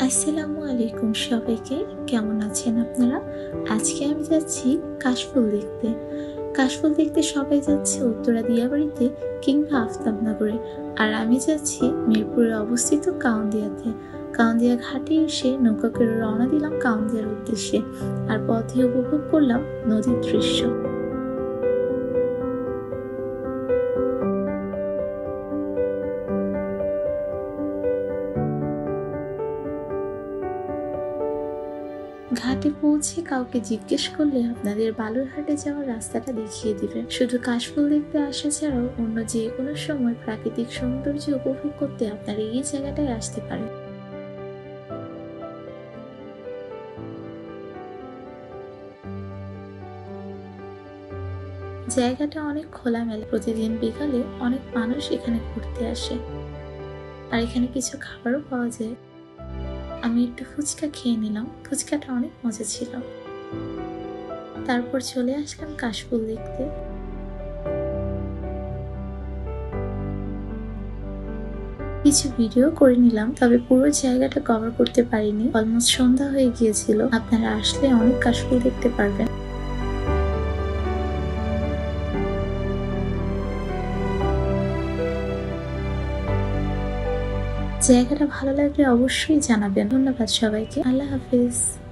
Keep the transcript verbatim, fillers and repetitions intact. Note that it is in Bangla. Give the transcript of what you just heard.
আসসালামু আলাইকুম সবাইকে, কেমন আছেন আপনারা? আজকে আমি যাচ্ছি কাশফুল দেখতে। কাশফুল দেখতে সবাই যাচ্ছে উত্তরা দিয়াবাড়িতে কিংবা আফতাবনগরে, আর আমি যাচ্ছি মিরপুরে অবস্থিত কাউন্দিয়াতে। কাউন্দিয়া ঘাটে এসে নৌকা করে রওনা দিলাম কাউন্দিয়ার উদ্দেশ্যে, আর পথে উপভোগ করলাম নদীর দৃশ্য। ঘাটে পৌঁছে কাউকে জিজ্ঞেস করলে আপনাদের বালুরঘাটে যাওয়ার রাস্তাটা দেখিয়ে দিবে। শুধু কাশফুল দেখতে আসা ছাড়াও অন্য যে কোনো সময় প্রাকৃতিক সৌন্দর্য উপভোগ করতে আপনারা এই জায়গাটায় আসতে পারেন। জায়গাটা অনেক খোলামেলা, প্রতিদিন বিকালে অনেক মানুষ এখানে ঘুরতে আসে, আর এখানে কিছু খাবারও পাওয়া যায়। আমি একটু ফুচকা খেয়ে নিলাম, ফুচকাটা অনেক মজা ছিল। তারপর চলে আসলাম কাশফুল দেখতে। কিছু ভিডিও করে নিলাম, তবে পুরো জায়গাটা কভার করতে পারিনি, অলমোস্ট সন্ধ্যা হয়ে গিয়েছিল। আপনারা আসলে অনেক কাশফুল দেখতে পারবেন। জায়গাটা ভালো লাগলে অবশ্যই জানাবেন। ধন্যবাদ সবাইকে, আল্লাহ হাফিজ।